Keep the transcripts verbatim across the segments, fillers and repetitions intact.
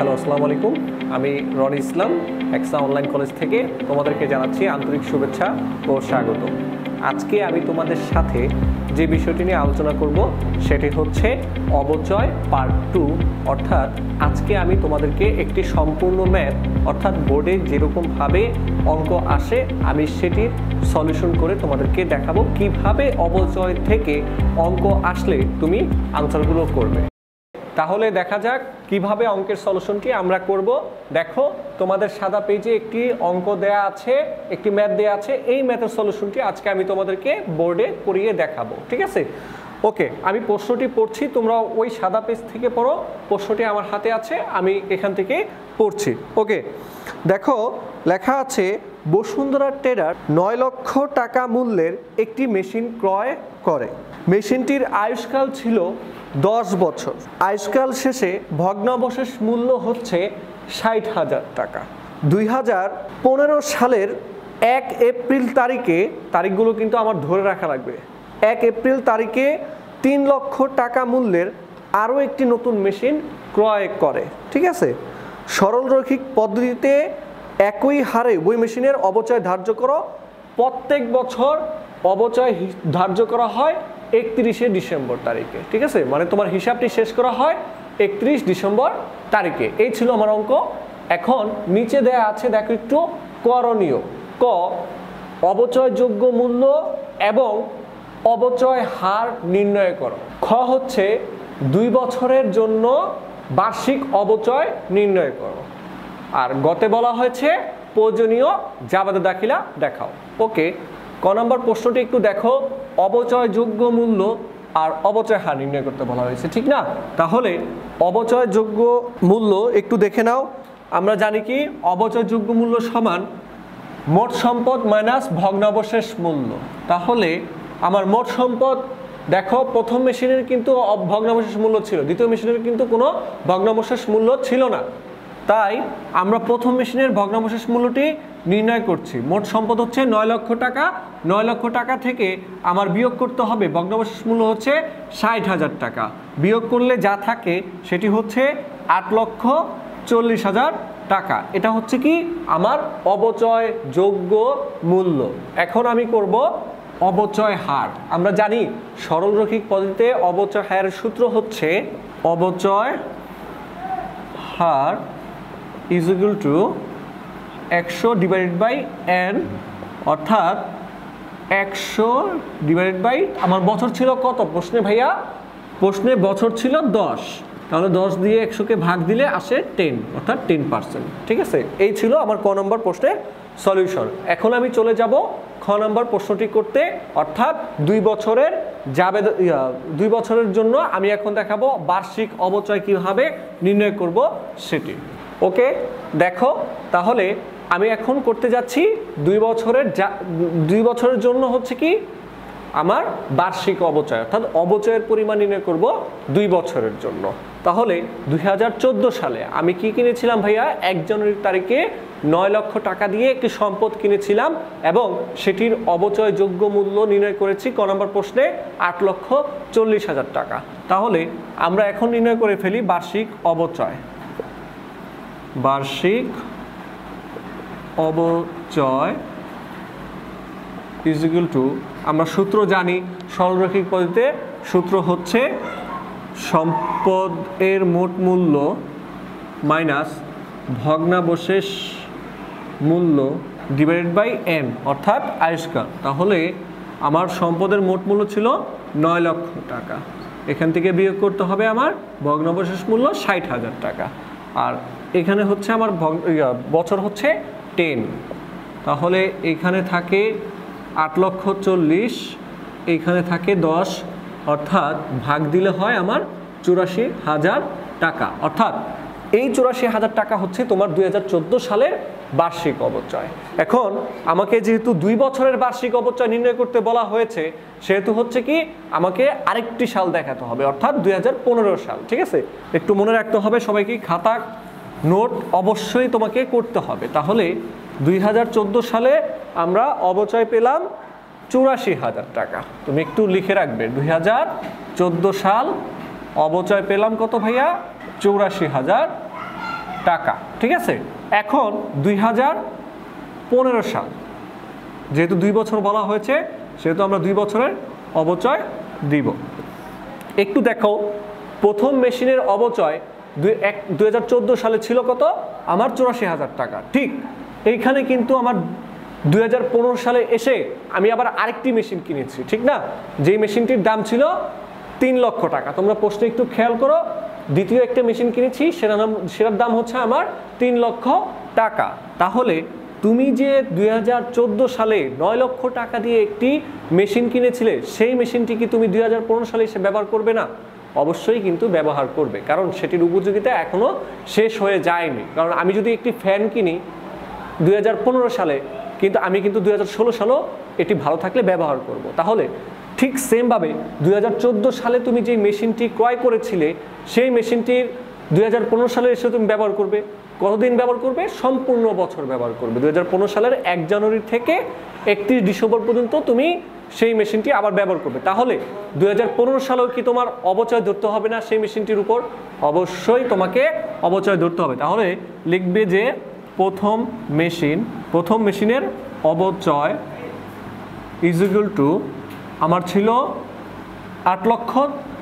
Hello আসসালামু আলাইকুম, আমি Roni Islam Hexa online college থেকে তোমাদেরকে জানাচ্ছি আন্তরিক শুভেচ্ছা ও স্বাগত। আজকে আমি তোমাদের সাথে যে বিষয়টি নিয়ে আলোচনা করব সেটি হচ্ছে অবচয় পার্ট টু। অর্থাৎ আজকে আমি তোমাদেরকে একটি সম্পূর্ণ ম্যাথ অর্থাৎ বোর্ডে যেরকমভাবে অঙ্ক আসে আমি সেটির সলিউশন করে তোমাদেরকে দেখাবো কিভাবে অবচয় থেকে অঙ্ক আসলে তুমি আনসারগুলো করবে। তাহলে দেখা যাক কিভাবে অঙ্কের সলিউশনটি আমরা করব। দেখো তোমাদের সাদা পেজে একটি অঙ্ক দেয়া আছে, একটি ম্যাথ দেয়া আছে। এই ম্যাথের সলিউশনটি আজকে আমি তোমাদেরকে বোর্ডে করিয়ে দেখাবো, ঠিক আছে? ওকে, আমি প্রশ্নটি পড়ছি, তোমরা ওই সাদা পেজ থেকে পড়ো। প্রশ্নটি আমার হাতে আছে, আমি এখান থেকে পড়ছি। ওকে, দেখো লেখা আছে বসুন্ধরা ট্রেডার নয় লক্ষ টাকা মূল্যের একটি মেশিন ক্রয় করে। মেশিনটির আয়ুষ্কাল ছিল দশ বছর। আয়ুষ্কাল শেষে ভগ্নাবশেষ মূল্য হচ্ছে ষাট হাজার টাকা। দুই হাজার পনেরো সালের এক এপ্রিল তারিখে, তারিখগুলো কিন্তু আমার ধরে রাখা লাগবে, এক এপ্রিল তারিখে তিন লক্ষ টাকা মূল্যের আরও একটি নতুন মেশিন ক্রয় করে। ঠিক আছে, সরলরৈখিক পদ্ধতিতে একই হারে ওই মেশিনের অবচয় ধার্য করো। প্রত্যেক বছর অবচয় ধার্য করা হয় একত্রিশে ডিসেম্বর তারিখে। ঠিক আছে, মানে তোমার হিসাবটি শেষ করা হয় একত্রিশ ডিসেম্বর তারিখে। এই ছিল আমার অঙ্ক। এখন নিচে দেয়া আছে, দেখো একটু করণীয়। ক, অবচয়যোগ্য মূল্য এবং অবচয় হার নির্ণয় করো। খ হচ্ছে দুই বছরের জন্য বার্ষিক অবচয় নির্ণয় করো। আর গতে বলা হয়েছে প্রয়োজনীয় জাবেদা দাখিলা দেখাও। ওকে, ক নম্বর প্রশ্নটি একটু দেখো, অবচয়যোগ্য মূল্য আর অবচয় হার নির্ণয় করতে বলা হয়েছে, ঠিক না? তাহলে অবচয়যোগ্য মূল্য একটু দেখে নাও। আমরা জানি কি অবচয়যোগ্য মূল্য সমান মোট সম্পদ মাইনাস ভগ্নাবশেষ মূল্য। তাহলে আমার মোট সম্পদ, দেখো প্রথম মেশিনের কিন্তু ভগ্নাবশেষ মূল্য ছিল, দ্বিতীয় মেশিনের কিন্তু কোনো ভগ্নাবশেষ মূল্য ছিল না। তাই আমরা প্রথম মেশিনের ভগ্নাবশেষ মূল্যটি নির্ণয় করছি। মোট সম্পদ হচ্ছে নয় লক্ষ টাকা। নয় লক্ষ টাকা থেকে আমার বিয়োগ করতে হবে ভগ্নাবশেষ মূল্য হচ্ছে ষাট হাজার টাকা। বিয়োগ করলে যা থাকে সেটি হচ্ছে আট লক্ষ চল্লিশ হাজার টাকা। এটা হচ্ছে কি আমার অবচয়যোগ্য মূল্য। এখন আমি করব অবচয় হার। আমরা জানি সরলরৈখিক পদ্ধতিতে অবচয় হারের সূত্র হচ্ছে অবচয় হার ইজ ইকুয়াল টু একশো ডিভাইডেড বাই এন, অর্থাৎ একশো ডিভাইডেড বাই, আমার বছর ছিল কত প্রশ্নে ভাইয়া? প্রশ্নে বছর ছিল দশ, তাহলে দশ দিয়ে একশোকে ভাগ দিলে আসে টেন, অর্থাৎ টেন পার্সেন্ট। ঠিক আছে, এই ছিল আমার ক নম্বর প্রশ্নের সলিউশন। এখন আমি চলে যাব খ নম্বর প্রশ্নটি করতে, অর্থাৎ দুই বছরের যাবে দুই বছরের জন্য আমি এখন দেখাবো বার্ষিক অবচয় কিভাবে নির্ণয় করব সেটি। ওকে, দেখো তাহলে আমি এখন করতে যাচ্ছি দুই বছরের যা দুই বছরের জন্য হচ্ছে কি আমার বার্ষিক অবচয়, অর্থাৎ অবচয়ের পরিমাণ নির্ণয় করব দুই বছরের জন্য। তাহলে দুই হাজার চোদ্দো সালে আমি কি কিনেছিলাম ভাইয়া? এক জানুয়ারি তারিখে নয় লক্ষ টাকা দিয়ে একটি সম্পদ কিনেছিলাম এবং সেটির অবচয়যোগ্য মূল্য নির্ণয় করেছি ক নম্বর প্রশ্নে আট লক্ষ চল্লিশ হাজার টাকা। তাহলে আমরা এখন নির্ণয় করে ফেলি বার্ষিক অবচয়। বার্ষিক অবচয় ইজ ইকুয়াল টু, আমরা সূত্র জানি সরলরৈখিক পদ্ধতিতে সূত্র হচ্ছে সম্পদের মোট মূল্য মাইনাস ভগ্নাবশেষ মূল্য ডিভাইডেড বাই এন, অর্থাৎ আয়ুষ্কাল। তাহলে আমার সম্পদের মোট মূল্য ছিল নয় লক্ষ টাকা, এখান থেকে বিয়োগ করতে হবে আমার ভগ্নাবশেষ মূল্য ষাট হাজার টাকা, আর এখানে হচ্ছে আমার বছর হচ্ছে টেন। তাহলে এখানে থাকে আট লক্ষ চল্লিশ, এইখানে থাকে দশ, অর্থাৎ ভাগ দিলে হয় আমার চুরাশি হাজার টাকা। অর্থাৎ এই চুরাশি হাজার টাকা হচ্ছে তোমার দুই হাজার চোদ্দো সালের বার্ষিক অবচয়। এখন আমাকে যেহেতু দুই বছরের বার্ষিক অবচয় নির্ণয় করতে বলা হয়েছে, সেহেতু হচ্ছে কি আমাকে আরেকটি সাল দেখাতে হবে, অর্থাৎ দুই হাজার পনেরো সাল। ঠিক আছে, একটু মনে রাখতে হবে সবাইকে, খাতা নোট অবশ্যই তোমাকে করতে হবে। তাহলে দুই হাজার চোদ্দো সালে আমরা অবচয় পেলাম চুরাশি হাজার টাকা। তুমি একটু লিখে রাখবে, দুই হাজার চোদ্দো সাল অবচয় পেলাম কত ভাইয়া? চৌরাশি হাজার টাকা। ঠিক আছে, এখন দুই হাজার পনেরো সাল, যেহেতু দুই বছর বলা হয়েছে সেহেতু আমরা দুই বছরের অবচয় দিব। একটু দেখো, প্রথম মেশিনের অবচয় দুই এক দুই হাজার চোদ্দো সালে ছিল কত? আমার চুরাশি হাজার টাকা। ঠিক এইখানে কিন্তু আমার দুই হাজার পনেরো সালে এসে আমি আবার আরেকটি মেশিন কিনেছি, ঠিক না? যেই মেশিনটির দাম ছিল তিন লক্ষ টাকা। তোমরা প্রশ্নে একটু খেয়াল করো, দ্বিতীয় একটা মেশিন কিনেছি, সেটার নাম সেটার দাম হচ্ছে আমার তিন লক্ষ টাকা। তাহলে তুমি যে দুই হাজার চোদ্দো সালে নয় লক্ষ টাকা দিয়ে একটি মেশিন কিনেছিলে, সেই মেশিনটি কি তুমি দুই হাজার পনেরো সালে এসে ব্যবহার করবে না? অবশ্যই কিন্তু ব্যবহার করবে, কারণ সেটির উপযোগিতা এখনও শেষ হয়ে যায়নি। কারণ আমি যদি একটি ফ্যান কিনি দুই হাজার পনেরো সালে, কিন্তু আমি কিন্তু দুই হাজার ষোলো সালেও এটি ভালো থাকলে ব্যবহার করব। তাহলে ঠিক সেমভাবে দুই হাজার চোদ্দো সালে তুমি যে মেশিনটি ক্রয় করেছিলে, সেই মেশিনটির দুই হাজার পনেরো সালে এসে তুমি ব্যবহার করবে। কতদিন ব্যবহার করবে? সম্পূর্ণ বছর ব্যবহার করবে। দুই হাজার পনেরো সালের এক জানুয়ারি থেকে একত্রিশ ডিসেম্বর পর্যন্ত তুমি সেই মেশিনটি আবার ব্যবহার করবে। তাহলে দুই হাজার পনেরো সালেও কি তোমার অবচয় ধরতে হবে না সেই মেশিনটির উপর? অবশ্যই তোমাকে অবচয় ধরতে হবে। তাহলে লিখবে যে প্রথম মেশিন প্রথম মেশিনের অবচয় ইজ ইকুয়াল টু আমার ছিল আট লক্ষ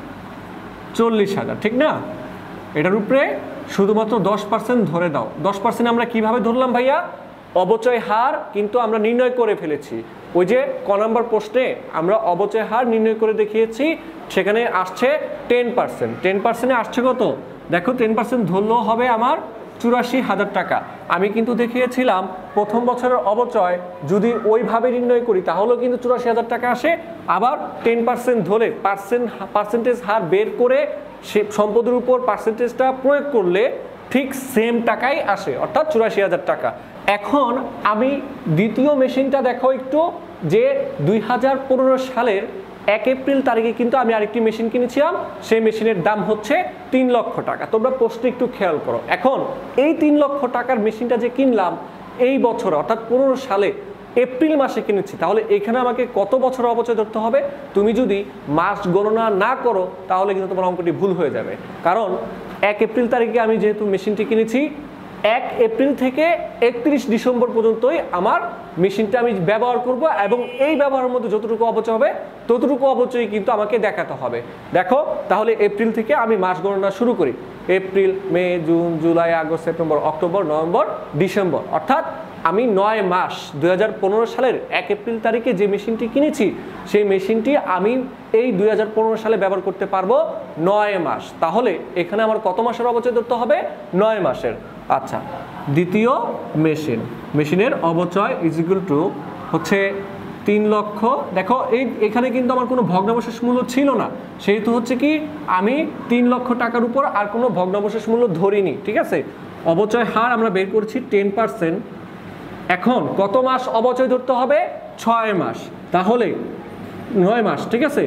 চল্লিশ হাজার, ঠিক না? এটার উপরে শুধুমাত্র দশ পার্সেন্ট ধরে দাও। দশ পার্সেন্ট আমরা কিভাবে ধরলাম ভাইয়া? অবচয় হার কিন্তু আমরা নির্ণয় করে ফেলেছি। ওই যে ক নাম্বার প্রশ্নে আমরা অবচয় হার নির্ণয় করে দেখিয়েছি, সেখানে আসছে টেন পার্সেন্ট। টেন পার্সেন্টে আসছে কত? দেখো, টেন পার্সেন্ট ধরলেও হবে আমার চুরাশি হাজার টাকা। আমি কিন্তু দেখিয়েছিলাম প্রথম বছরের অবচয় যদি ওইভাবে নির্ণয় করি তাহলেও কিন্তু চুরাশি হাজার টাকা আসে। আবার টেন পার্সেন্ট ধরে পার্সেন্ট পার্সেন্টেজ হার বের করে সে সম্পদের উপর পার্সেন্টেজটা প্রয়োগ করলে ঠিক সেম টাকাই আসে, অর্থাৎ চুরাশি হাজার টাকা। এখন আমি দ্বিতীয় মেশিনটা দেখো একটু, যে দুই হাজার পনেরো সালের এক এপ্রিল তারিখে কিন্তু আমি আরেকটি মেশিন কিনেছিলাম, সেই মেশিনের দাম হচ্ছে তিন লক্ষ টাকা। তোমরা প্রশ্নে একটু খেয়াল করো, এখন এই তিন লক্ষ টাকার মেশিনটা যে কিনলাম এই বছর অর্থাৎ পনেরো সালে এপ্রিল মাসে কিনেছি, তাহলে এখানে আমাকে কত বছর অবচয় ধরতে হবে? তুমি যদি মাস গণনা না করো তাহলে কিন্তু তোমার অঙ্কটি ভুল হয়ে যাবে। কারণ এক এপ্রিল তারিখে আমি যেহেতু মেশিনটি কিনেছি, এক এপ্রিল থেকে একত্রিশ ডিসেম্বর পর্যন্তই আমার মেশিনটা আমি ব্যবহার করব, এবং এই ব্যবহারের মধ্যে যতটুকু অবচয় হবে ততটুকু অবচয় কিন্তু আমাকে দেখাতে হবে। দেখো, তাহলে এপ্রিল থেকে আমি মাস গণনা শুরু করি। এপ্রিল, মে, জুন, জুলাই, আগস্ট, সেপ্টেম্বর, অক্টোবর, নভেম্বর, ডিসেম্বর, অর্থাৎ আমি নয় মাস দুই হাজার পনেরো সালের এক এপ্রিল তারিখে যে মেশিনটি কিনেছি সেই মেশিনটি আমি এই দুই হাজার পনেরো সালে ব্যবহার করতে পারবো নয় মাস। তাহলে এখানে আমার কত মাসের অবচয় ধরতে হবে? নয় মাসের। আচ্ছা, দ্বিতীয় মেশিন মেশিনের অবচয় ইজ ইকুয়াল টু হচ্ছে তিন লক্ষ। দেখো, এই এখানে কিন্তু আমার কোনো ভগ্নাবশেষ মূল্য ছিল না, সেহেতু হচ্ছে কি আমি তিন লক্ষ টাকার উপর আর কোনো ভগ্নাবশেষ মূল্য ধরিনি। ঠিক আছে, অবচয় হার আমরা বের করছি টেন পার্সেন্ট। এখন কত মাস অবচয় ধরতে হবে? ছয় মাস। তাহলে নয় মাস, ঠিক আছে,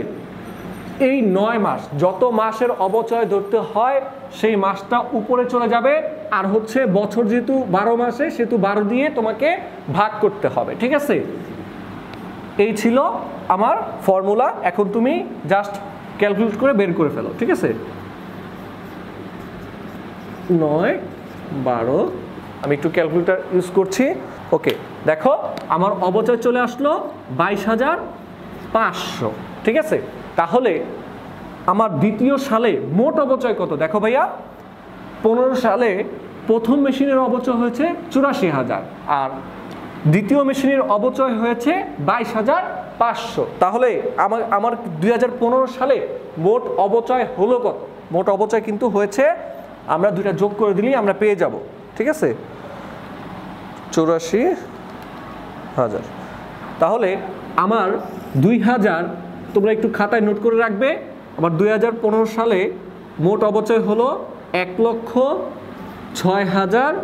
এই নয় মাস যত মাসের অবচয় ধরতে হয় সেই মাসটা উপরে চলে যাবে, আর হচ্ছে বছর যেহেতু বারো মাসে সেহেতু বারো দিয়ে তোমাকে ভাগ করতে হবে। ঠিক আছে, এই ছিল আমার ফর্মুলা। এখন তুমি জাস্ট ক্যালকুলেট করে বের করে ফেলো। ঠিক আছে, নয় বারো, আমি একটু ক্যালকুলেটর ইউজ করছি। ওকে, দেখো আমার অবচয় চলে আসলো বাইশ হাজার পাঁচশো। ঠিক আছে, তাহলে আমার দ্বিতীয় সালে মোট অবচয় কত? দেখো ভাইয়া, পনেরো সালে প্রথম মেশিনের অবচয় হয়েছে চুরাশি হাজার, আর দ্বিতীয় মেশিনের অবচয় হয়েছে বাইশ হাজার পাঁচশো। তাহলে আমার আমার দুই হাজার পনেরো সালে মোট অবচয় হলো কত? মোট অবচয় কিন্তু হয়েছে, আমরা দুইটা যোগ করে দিলেই আমরা পেয়ে যাব। ঠিক আছে, চৌরাশি হাজার। তাহলে আমার দুই হাজার, তোমরা একটু খাতায় নোট করে রাখবে, আমার দুই হাজার পনেরো সালে মোট অবচয় হলো এক লক্ষ ছয় হাজার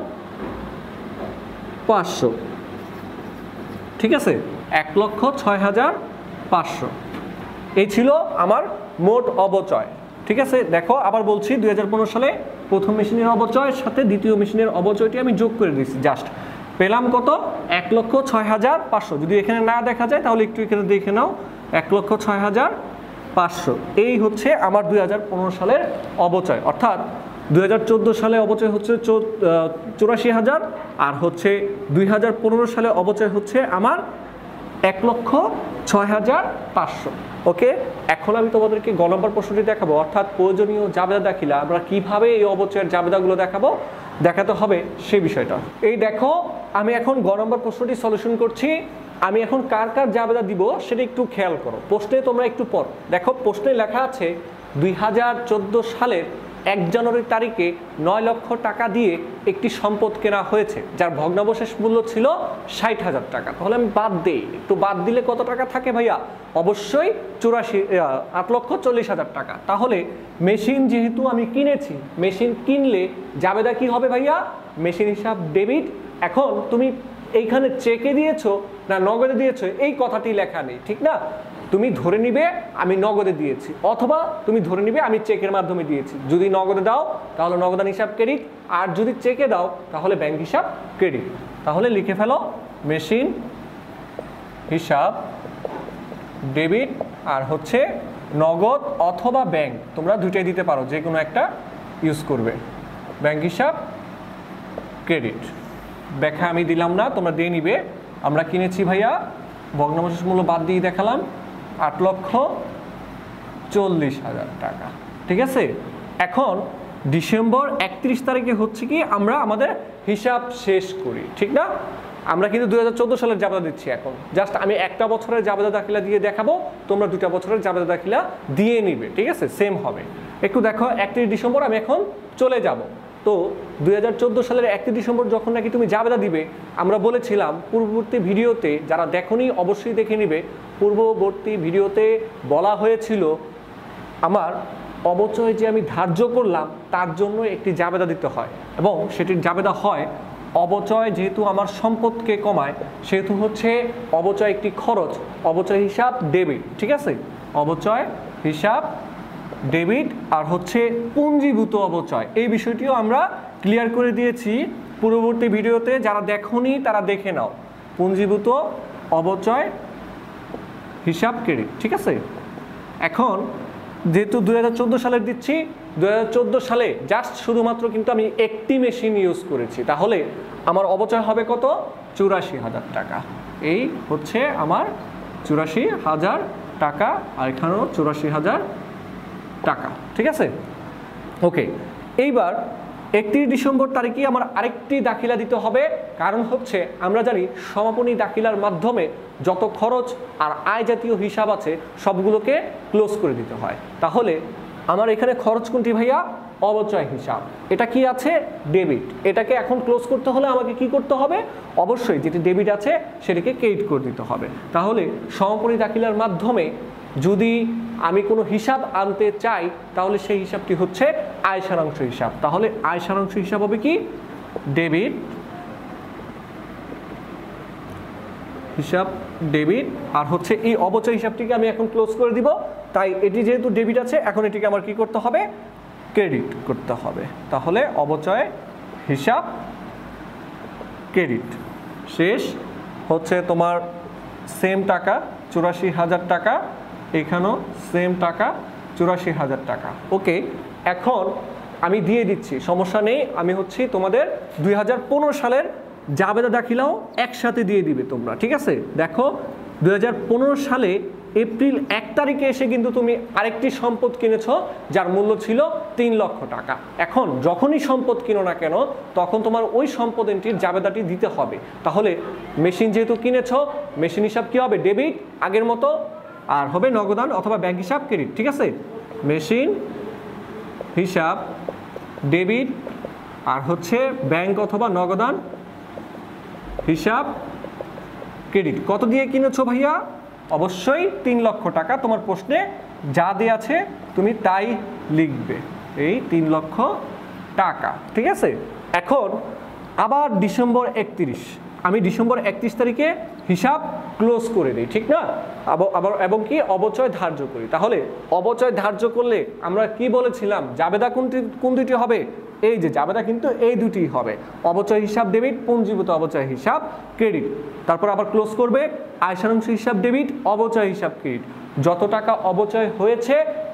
পাঁচশো। ঠিক আছে, এক লক্ষ ছয় হাজার পাঁচশো, এই ছিল আমার মোট অবচয়। ঠিক আছে, দেখো আবার বলছি, দুই হাজার পনেরো সালে প্রথম মেশিনের অবচয়ের সাথে দ্বিতীয় মেশিনের অবচয়টি আমি যোগ করে দিয়েছি, জাস্ট পেলাম কত? এক লক্ষ ছয় হাজার পাঁচশো। যদি এখানে না দেখা যায় তাহলে একটু এখানে দেখে নাও, এক লক্ষ ছয় হাজার পাঁচশো। এই হচ্ছে আমার দুই হাজার পনেরো সালের অবচয়। অর্থাৎ দুই হাজার চোদ্দো সালে অবচয় হচ্ছে চুরাশি হাজার, আর হচ্ছে দুই হাজার পনেরো সালে অবচয় হচ্ছে আমার এক লক্ষ ছয় হাজার পাঁচশো। ওকে, এখন আমি তোমাদেরকে গ নম্বর প্রশ্নটি দেখাবো, অর্থাৎ প্রয়োজনীয় জাবেদা দাখিলা আমরা কিভাবে এই অবচয়ের জাবেদাগুলো দেখাবো, দেখাতে হবে সেই বিষয়টা। এই দেখো, আমি এখন গ নম্বর প্রশ্নটি সলিউশন করছি। আমি এখন কার কার জাবেদা দিব সেটা একটু খেয়াল করো। প্রশ্নে তোমরা একটু পর দেখো, প্রশ্নে লেখা আছে দুই হাজার চোদ্দো সালের এক জানুয়ারি তারিখে নয় লক্ষ টাকা দিয়ে একটি সম্পদ কেনা হয়েছে যার ভগ্নাবশেষ মূল্য ছিল ষাট হাজার টাকা। তাহলে আমি বাদ দিই, একটু বাদ দিলে কত টাকা থাকে ভাইয়া? অবশ্যই চুরাশি আট লক্ষ চল্লিশ হাজার টাকা। তাহলে মেশিন যেহেতু আমি কিনেছি, মেশিন কিনলে জাবেদা কি হবে ভাইয়া? মেশিন হিসাব ডেবিট। এখন তুমি এইখানে চেকে দিয়েছো না নগদে দিয়েছো এই কথাটি লেখা নেই, ঠিক না? তুমি ধরে নিবে আমি নগদে দিয়েছি, অথবা তুমি ধরে নিবে আমি চেকের মাধ্যমে দিয়েছি। যদি নগদে দাও তাহলে নগদান হিসাব ক্রেডিট, আর যদি চেকে দাও তাহলে ব্যাংক হিসাব ক্রেডিট। তাহলে লিখে ফেলো মেশিন হিসাব ডেবিট, আর হচ্ছে নগদ অথবা ব্যাংক, তোমরা দুইটাই দিতে পারো, যে কোনো একটা ইউজ করবে। ব্যাংক হিসাব ক্রেডিট ব্যাখ্যা আমি দিলাম না, তোমরা দিয়ে নিবে। আমরা কিনেছি ভাইয়া, ভগ্নাবশেষ মূল্য বাদ দিয়ে দেখালাম আট লক্ষ চল্লিশ হাজার টাকা, ঠিক আছে। এখন ডিসেম্বর একত্রিশ তারিখে হচ্ছে কি আমরা আমাদের হিসাব শেষ করি, ঠিক না? আমরা কিন্তু দুই হাজার চোদ্দো সালের জাবেদা দিচ্ছি এখন। জাস্ট আমি একটা বছরের জাবেদা দাখিলা দিয়ে দেখাবো, তোমরা দুটা বছরের জাবেদা দাখিলা দিয়ে নিবে, ঠিক আছে? সেম হবে। একটু দেখো, একত্রিশ ডিসেম্বর আমি এখন চলে যাব। তো দুই হাজার চোদ্দো সালের একত্রিশ ডিসেম্বর যখন নাকি তুমি জাবেদা দিবে, আমরা বলেছিলাম পূর্ববর্তী ভিডিওতে, যারা দেখোনি অবশ্যই দেখে নিবে, পূর্ববর্তী ভিডিওতে বলা হয়েছিল আমার অবচয় যে আমি ধার্য করলাম তার জন্য একটি জাবেদা দিতে হয়, এবং সেটির জাবেদা হয় অবচয় যেহেতু আমার সম্পদকে কমায় সেহেতু হচ্ছে অবচয় একটি খরচ, অবচয় হিসাব ডেবিট, ঠিক আছে? অবচয় হিসাব ডেবিট, আর হচ্ছে পুঞ্জীভূত অবচয়, এই বিষয়টিও আমরা ক্লিয়ার করে দিয়েছি পূর্ববর্তী ভিডিওতে। যারা দেখোনি তারা দেখে নাও, পুঞ্জীভূত অবচয় হিসাব ক্রেডিট, ঠিক আছে? এখন যেহেতু দুই হাজার চোদ্দো সালের দিচ্ছি, দুই হাজার চোদ্দো সালে জাস্ট শুধুমাত্র কিন্তু আমি একটি মেশিন ইউজ করেছি, তাহলে আমার অবচয় হবে কত? চুরাশি হাজার টাকা। এই হচ্ছে আমার চুরাশি হাজার টাকা, আর এখানেও চুরাশি হাজার টাকা, ঠিক আছে? ওকে, এইবার একত্রিশ ডিসেম্বর তারিখে আমার আরেকটি দাখিলা দিতে হবে, কারণ হচ্ছে আমরা জানি সমাপনী দাখিলার মাধ্যমে যত খরচ আর আয় জাতীয় হিসাব আছে সবগুলোকে ক্লোজ করে দিতে হয়। তাহলে আমার এখানে খরচ কোনটি ভাইয়া? অবচয় হিসাব। এটা কি আছে? ডেবিট। এটাকে এখন ক্লোজ করতে হলে আমাকে কি করতে হবে? অবশ্যই যেটি ডেবিট আছে সেটিকে ক্রেডিট করে দিতে হবে। তাহলে সমাপনী দাখিলার মাধ্যমে যদি আমি কোনো হিসাব আনতে চাই তাহলে সেই হিসাবটি হচ্ছে আয় সারাংশ হিসাব। তাহলে আয় সারাংশ হিসাব হবে কি? ডেবিট হিসাব ডেবিট, আর হচ্ছে এই অবচয় হিসাবটিকে আমি এখন ক্লোজ করে দিব। তাই এটি যেহেতু ডেবিট আছে, এখন এটিকে আমার কি করতে হবে? ক্রেডিট করতে হবে। তাহলে অবচয় হিসাব ক্রেডিট শেষ হচ্ছে তোমার সেম টাকা চুরাশি হাজার টাকা, এখানেও সেম টাকা চুরাশি হাজার টাকা। ওকে, এখন আমি দিয়ে দিচ্ছি, সমস্যা নেই। আমি হচ্ছি তোমাদের দুই হাজার পনেরো সালের জাবেদা দাখিলাও একসাথে দিয়ে দিবে তোমরা, ঠিক আছে? দেখো, দুই হাজার পনেরো সালে এপ্রিল এক তারিখে এসে কিন্তু তুমি আরেকটি সম্পদ কিনেছো যার মূল্য ছিল তিন লক্ষ টাকা। এখন যখনই সম্পদ কিনো না কেন তখন তোমার ওই সম্পদটির জাবেদাটি দিতে হবে। তাহলে মেশিন যেহেতু কিনেছো, মেশিন হিসাব কি হবে? ডেবিট আগের মতো, আর হবে নগদান অথবা ব্যাংক হিসাব ক্রেডিট, ঠিক আছে? মেশিন হিসাব ডেবিট, আর হচ্ছে ব্যাংক অথবা নগদান হিসাব ক্রেডিট। কত দিয়ে কিনেছো ভাইয়া? অবশ্যই তিন লক্ষ টাকা। তোমার প্রশ্নে যা দেয়া আছে তুমি তাই লিখবে, এই তিন লক্ষ টাকা, ঠিক আছে? এখন আবার ডিসেম্বর একত্রিশ, আমি ডিসেম্বর একত্রিশ তারিখে হিসাব ক্লোজ করে দিই, ঠিক না? আবার এবং কি অবচয় ধার্য করি। তাহলে অবচয় ধার্য করলে আমরা কি বলেছিলাম? জাবেদা কোনটি কোন দুটি হবে? এই যে জাবেদা কিন্তু এই দুটি হবে, অবচয় হিসাব ডেবিট, পুঞ্জীভূত অবচয় হিসাব ক্রেডিট। তারপর আবার ক্লোজ করবে আয় সারাংশ হিসাব ডেবিট, অবচয় হিসাব ক্রেডিট। যত টাকা অবচয় হয়েছে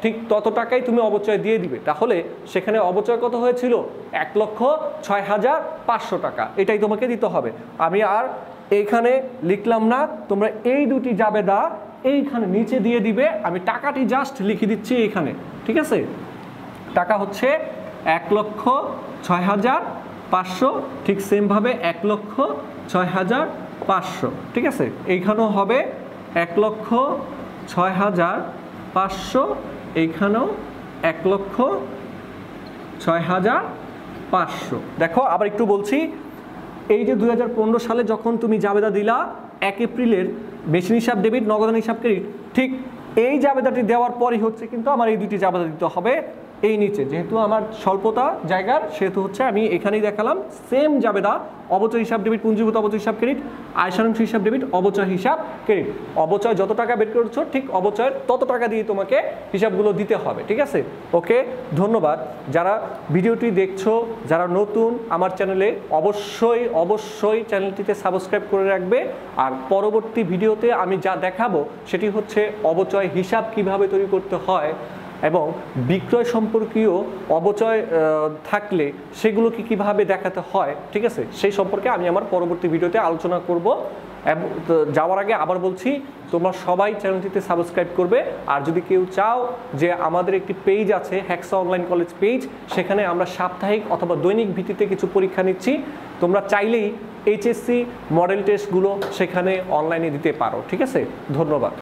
ঠিক তত টাকাই তুমি অবচয় দিয়ে দিবে। তাহলে সেখানে অবচয় কত হয়েছিল? এক লক্ষ ছয় হাজার পাঁচশো টাকা, এটাই তোমাকে দিতে হবে। আমি আর এইখানে লিখলাম না, তোমরা এই দুটি জাবেদা এইখানে নিচে দিয়ে দিবে। আমি টাকাটি জাস্ট লিখে দিচ্ছি এইখানে, ঠিক আছে? টাকা হচ্ছে এক লক্ষ ছয় হাজার পাঁচশো, ঠিক সেমভাবে এক লক্ষ ছয় হাজার পাঁচশো, ঠিক আছে? এইখানেও হবে এক লক্ষ ছয় হাজার পাঁচশো, এইখানেও এক লক্ষ ছয় হাজার পাঁচশো। দেখো আবার একটু বলছি, এই যে দুই হাজার পনেরো সালে যখন তুমি জাবেদা দিলা এক এপ্রিলের মেশিন হিসাব ডেবিট, নগদান হিসাব ক্রেডিট, ঠিক এই জাবেদাটি দেওয়ার পরই হচ্ছে কিন্তু আমার এই দুটি জাবেদা দিতে হবে এই নিচে। যেহেতু আমার স্বল্পতা জায়গার, সেহেতু হচ্ছে আমি এখানেই দেখালাম সেম জাবেদা, অবচয় হিসাব ডেবিট, পুঞ্জীভূত অবচয় হিসাব ক্রেডিট, আয় সারাংশ হিসাব ডেবিট, অবচয় হিসাব ক্রেডিট। অবচয় যত টাকা বের করেছো ঠিক অবচয়ের তত টাকা দিয়ে তোমাকে হিসাবগুলো দিতে হবে, ঠিক আছে? ওকে, ধন্যবাদ। যারা ভিডিওটি দেখছো, যারা নতুন আমার চ্যানেলে, অবশ্যই অবশ্যই চ্যানেলটিতে সাবস্ক্রাইব করে রাখবে। আর পরবর্তী ভিডিওতে আমি যা দেখাবো সেটি হচ্ছে অবচয় হিসাব কিভাবে তৈরি করতে হয় এবং বিক্রয় সম্পর্কীয় অবচয় থাকলে সেগুলোকে কিভাবে দেখাতে হয়, ঠিক আছে? সেই সম্পর্কে আমি আমার পরবর্তী ভিডিওতে আলোচনা করব। যাওয়ার আগে আবার বলছি, তোমরা সবাই চ্যানেলটিতে সাবস্ক্রাইব করবে। আর যদি কেউ চাও যে আমাদের একটি পেজ আছে হেক্সা অনলাইন কলেজ পেজ, সেখানে আমরা সাপ্তাহিক অথবা দৈনিক ভিত্তিতে কিছু পরীক্ষা নিচ্ছি, তোমরা চাইলেই এইচএসসি মডেল টেস্টগুলো সেখানে অনলাইনে দিতে পারো, ঠিক আছে? ধন্যবাদ।